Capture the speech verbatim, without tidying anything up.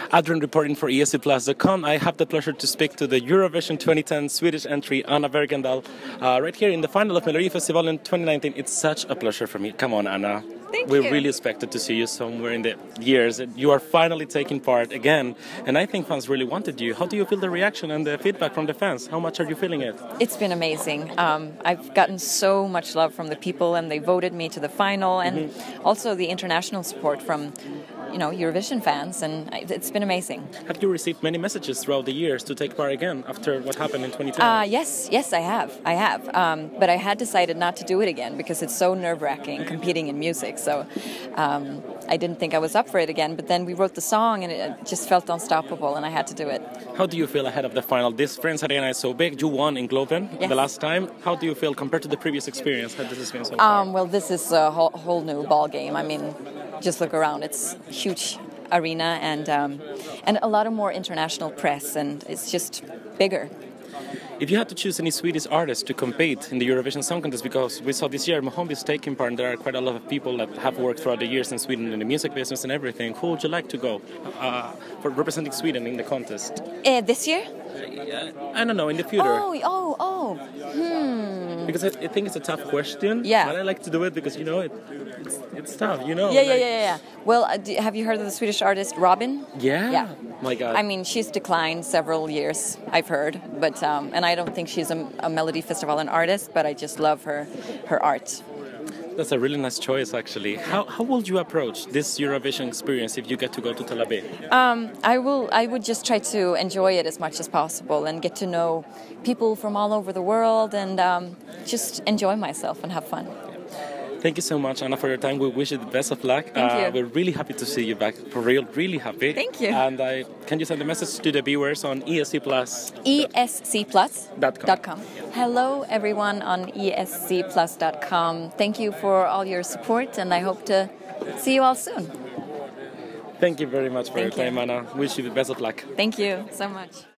Adrian reporting for E S C Plus dot com. I have the pleasure to speak to the Eurovision twenty ten Swedish entry, Anna Bergendahl, uh, right here in the final of Melodifestivalen in twenty nineteen. It's such a pleasure for me. Come on, Anna. Thank We're you. really expected to see you somewhere in the years. You are finally taking part again, and I think fans really wanted you. How do you feel the reaction and the feedback from the fans? How much are you feeling it? It's been amazing. Um, I've gotten so much love from the people, and they voted me to the final, and mm-hmm. also the international support from, you know, Eurovision fans, and it's been amazing. Have you received many messages throughout the years to take part again after what happened in twenty ten? Uh, yes, yes, I have. I have. Um, but I had decided not to do it again because it's so nerve-wracking competing in music. So um, I didn't think I was up for it again. But then we wrote the song, and it just felt unstoppable, and I had to do it. How do you feel ahead of the final? This Friends Arena is so big. You won in Globen yes. the last time. How do you feel compared to the previous experience? How has this been so far? Um, well, this is a whole, whole new ball game. I mean, just look around. It's a huge arena and um, and a lot of more international press, and it's just bigger. If you had to choose any Swedish artist to compete in the Eurovision Song Contest, because we saw this year Mohombi is taking part, and there are quite a lot of people that have worked throughout the years in Sweden in the music business and everything, who would you like to go uh, for representing Sweden in the contest? Uh, this year? Uh, I don't know, in the future. Oh, oh, oh. Hmm. Because I, I think it's a tough question. Yeah. But I like to do it because, you know, it, it's, it's tough, you know. Yeah, yeah, like, yeah, yeah. Well, uh, do, have you heard of the Swedish artist Robin? Yeah. Yeah. My God. I mean, she's declined several years, I've heard, but um, and I don't think she's a, a Melodifestivalen artist, but I just love her, her art. That's a really nice choice, actually. How how would you approach this Eurovision experience if you get to go to Tel Aviv? Um, I will. I would just try to enjoy it as much as possible and get to know people from all over the world and um, just enjoy myself and have fun. Thank you so much, Anna, for your time. We wish you the best of luck. Thank uh, you. We're really happy to see you back. For real, really happy. Thank you. And I, can you send a message to the viewers on E S C Plus? E S C Plus dot com. Hello, everyone on E S C Plus dot com. Thank you for all your support, and I hope to see you all soon. Thank you very much for Thank your you. time, Anna. Wish you the best of luck. Thank you so much.